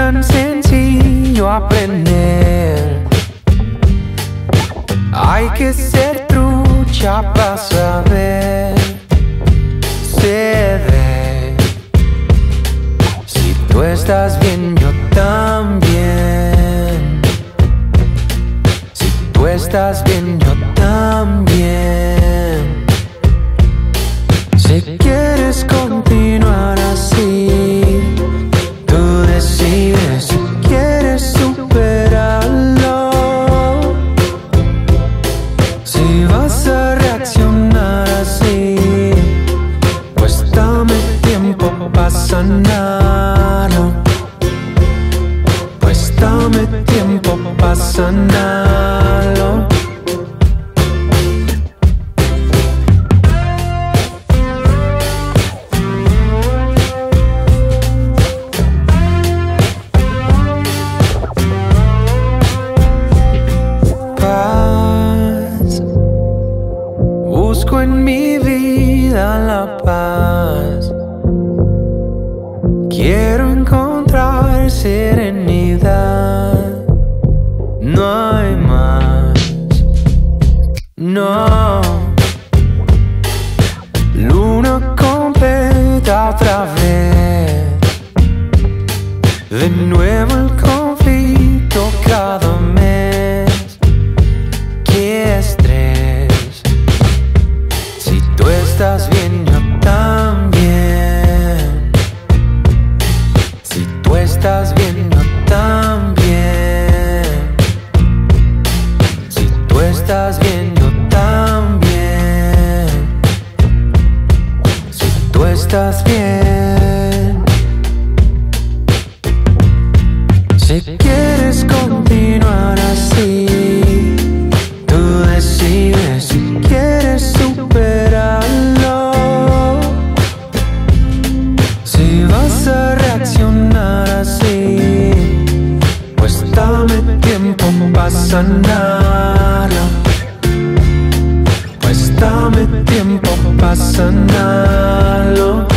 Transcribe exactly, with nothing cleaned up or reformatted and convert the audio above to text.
tan sencillo aprender. Hay que ser trucha para saber. Se ve. Si tú estás bien, yo también. Si tú estás bien, yo también. Si quieres continuar así, tú decides. Si quieres superarlo, si vas a reaccionar así, pues dame tiempo para sanarlo. Pues dame tiempo para sanarlo. Busco en mi vida la paz. Quiero encontrar serenidad. No hay más. No. Luna completa otra vez. De nuevo el conflicto cada mes. Qué estrés. Si tú estás bien, yo también. Si tú estás bien, yo también. Si tú estás bien, yo también. Si tú estás bien. Si quieres continuar así, tú decides. Si quieres superarlo, si vas a reaccionar así, pues dame tiempo para sanarlo. Pues dame tiempo para sanarlo.